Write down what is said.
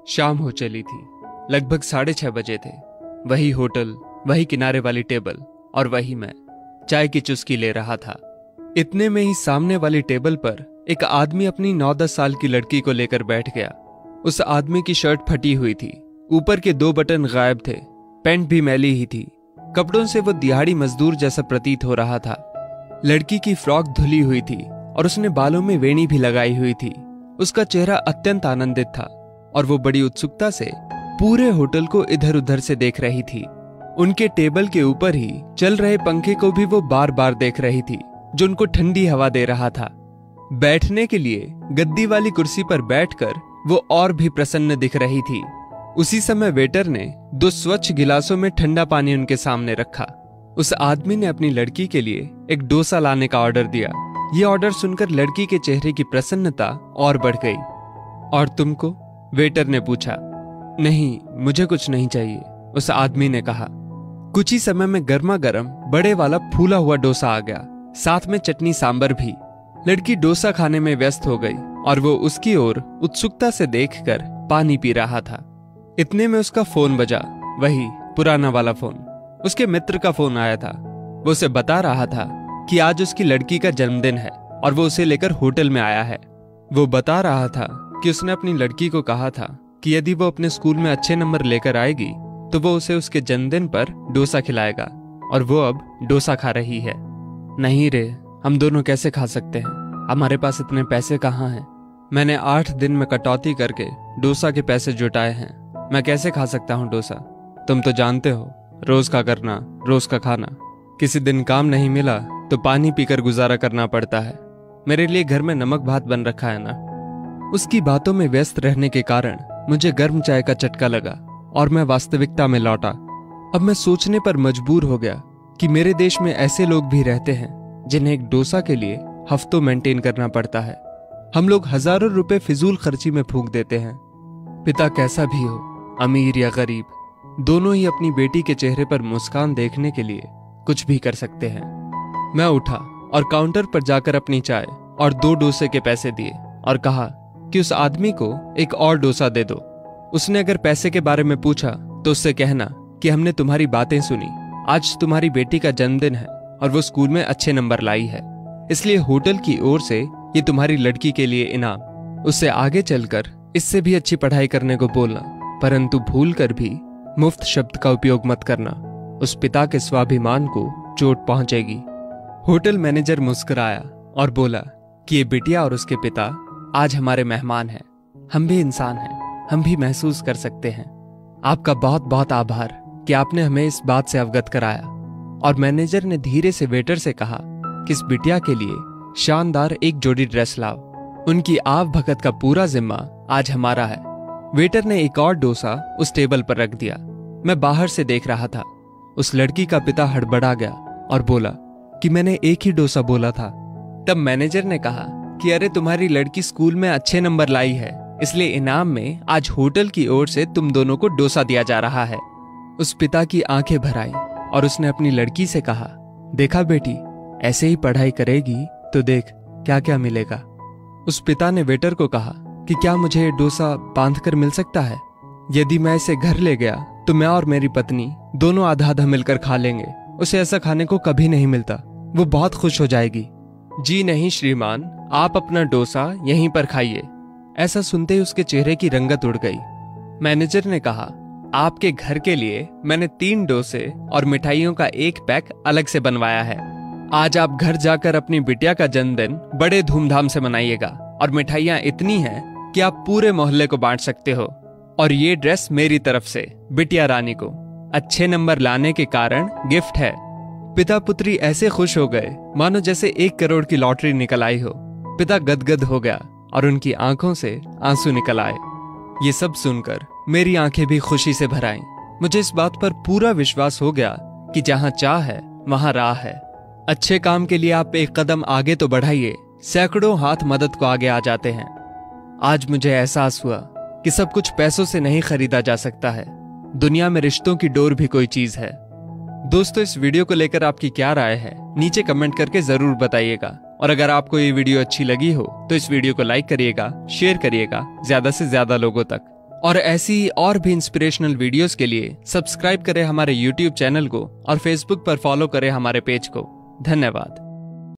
शाम हो चली थी। लगभग 6:30 बजे थे। वही होटल, वही किनारे वाली टेबल और वही मैं चाय की चुस्की ले रहा था। इतने में ही सामने वाली टेबल पर एक आदमी अपनी 9-10 साल की लड़की को लेकर बैठ गया। उस आदमी की शर्ट फटी हुई थी, ऊपर के 2 बटन गायब थे, पैंट भी मैली ही थी। कपड़ों से वो दिहाड़ी मजदूर जैसा प्रतीत हो रहा था। लड़की की फ्रॉक धुली हुई थी और उसने बालों में वेणी भी लगाई हुई थी। उसका चेहरा अत्यंत आनंदित था और वो बड़ी उत्सुकता से पूरे होटल को इधर उधर से देख रही थी। उनके टेबल के ऊपर ही चल रहे पंखे को भी वो बार बार देख रही थी, जो उनको ठंडी हवा दे रहा था। बैठने के लिए गद्दी वाली कुर्सी पर बैठकर वो और भी प्रसन्न दिख रही थी। उसी समय वेटर ने 2 स्वच्छ गिलासों में ठंडा पानी उनके सामने रखा। उस आदमी ने अपनी लड़की के लिए एक डोसा लाने का ऑर्डर दिया। ये ऑर्डर सुनकर लड़की के चेहरे की प्रसन्नता और बढ़ गई। और तुमको? वेटर ने पूछा। नहीं, मुझे कुछ नहीं चाहिए, उस आदमी ने कहा। कुछ ही समय में गर्मा गर्म बड़े वाला फूला हुआ डोसा आ गया, साथ में चटनी सांबर भी। लड़की डोसा खाने में व्यस्त हो गई और वो उसकी ओर उत्सुकता से देखकर पानी पी रहा था। इतने में उसका फोन बजा, वही पुराना वाला फोन। उसके मित्र का फोन आया था। वो उसे बता रहा था कि आज उसकी लड़की का जन्मदिन है और वो उसे लेकर होटल में आया है। वो बता रहा था कि उसने अपनी लड़की को कहा था कि यदि वो अपने स्कूल में अच्छे नंबर लेकर आएगी तो वो उसे उसके जन्मदिन पर डोसा खिलाएगा, और वो अब डोसा खा रही है। नहीं रे, हम दोनों कैसे खा सकते हैं? हमारे पास इतने पैसे कहाँ हैं? मैंने 8 दिन में कटौती करके डोसा के पैसे जुटाए हैं। मैं कैसे खा सकता हूँ डोसा? तुम तो जानते हो, रोज का करना, रोज का खाना। किसी दिन काम नहीं मिला तो पानी पीकर गुजारा करना पड़ता है। मेरे लिए घर में नमक भात बन रखा है ना। उसकी बातों में व्यस्त रहने के कारण मुझे गर्म चाय का चटका लगा और मैं वास्तविकता में लौटा। अब मैं सोचने पर मजबूर हो गया कि मेरे देश में ऐसे लोग भी रहते हैं जिन्हें एक डोसा के लिए हफ्तों मेंटेन करना पड़ता है। हम लोग हजारों रुपए फिजूल खर्ची में फूंक देते हैं। पिता कैसा भी हो, अमीर या गरीब, दोनों ही अपनी बेटी के चेहरे पर मुस्कान देखने के लिए कुछ भी कर सकते हैं। मैं उठा और काउंटर पर जाकर अपनी चाय और 2 डोसे के पैसे दिए और कहा कि उस आदमी को एक और डोसा दे दो। उसने अगर पैसे के बारे में पूछा तो उससे कहना कि हमने तुम्हारी बातें सुनी, आज तुम्हारी बेटी का जन्मदिन है और वो स्कूल में अच्छे नंबर लाई है, इसलिए होटल की ओर से ये तुम्हारी लड़की के लिए इनाम। उससे आगे चलकर इससे भी अच्छी पढ़ाई करने को बोलना, परंतु भूल कर भी मुफ्त शब्द का उपयोग मत करना। उस पिता के स्वाभिमान को चोट पहुंचेगी। होटल मैनेजर मुस्कुराया और बोला कि ये बिटिया और उसके पिता आज हमारे मेहमान हैं। हम भी इंसान हैं, हम भी महसूस कर सकते हैं। आपका बहुत बहुत आभार कि आपने हमें इस बात से अवगत कराया। और मैनेजर ने धीरे से वेटर से कहा कि इस बिटिया के लिए शानदार एक जोड़ी ड्रेस लाओ। उनकी आव भगत का पूरा जिम्मा आज हमारा है। वेटर ने एक और डोसा उस टेबल पर रख दिया। मैं बाहर से देख रहा था। उस लड़की का पिता हड़बड़ा गया और बोला कि मैंने एक ही डोसा बोला था। तब मैनेजर ने कहा कि अरे तुम्हारी लड़की स्कूल में अच्छे नंबर लाई है, इसलिए इनाम में आज होटल की ओर से तुम दोनों को डोसा दिया जा रहा है। उस पिता की आंखें भर आई और उसने अपनी लड़की से कहा, देखा बेटी, ऐसे ही पढ़ाई करेगी तो देख क्या क्या मिलेगा। उस पिता ने वेटर को कहा कि क्या मुझे डोसा बांधकर मिल सकता है? यदि मैं इसे घर ले गया तो मैं और मेरी पत्नी दोनों आधा आधा मिलकर खा लेंगे। उसे ऐसा खाने को कभी नहीं मिलता, वो बहुत खुश हो जाएगी। जी नहीं श्रीमान, आप अपना डोसा यहीं पर खाइए। ऐसा सुनते ही उसके चेहरे की रंगत उड़ गई। मैनेजर ने कहा, आपके घर के लिए मैंने 3 डोसे और मिठाइयों का 1 पैक अलग से बनवाया है। आज आप घर जाकर अपनी बिटिया का जन्मदिन बड़े धूमधाम से मनाइएगा और मिठाइयाँ इतनी हैं कि आप पूरे मोहल्ले को बांट सकते हो। और ये ड्रेस मेरी तरफ से बिटिया रानी को अच्छे नंबर लाने के कारण गिफ्ट है। पिता पुत्री ऐसे खुश हो गए मानो जैसे 1 करोड़ की लॉटरी निकल आई हो। पिता गदगद हो गया और उनकी आंखों से आंसू निकल आए। ये सब सुनकर मेरी आंखें भी खुशी से भर आईं। मुझे इस बात पर पूरा विश्वास हो गया कि जहां चाह है वहां राह है। अच्छे काम के लिए आप एक कदम आगे तो बढ़ाइए, सैकड़ों हाथ मदद को आगे आ जाते हैं। आज मुझे एहसास हुआ कि सब कुछ पैसों से नहीं खरीदा जा सकता है। दुनिया में रिश्तों की डोर भी कोई चीज है। दोस्तों, इस वीडियो को लेकर आपकी क्या राय है नीचे कमेंट करके जरूर बताइएगा। और अगर आपको ये वीडियो अच्छी लगी हो तो इस वीडियो को लाइक करिएगा, शेयर करिएगा ज्यादा से ज्यादा लोगों तक। और ऐसी और भी इंस्पिरेशनल वीडियोस के लिए सब्सक्राइब करें हमारे YouTube चैनल को और Facebook पर फॉलो करें हमारे पेज को। धन्यवाद।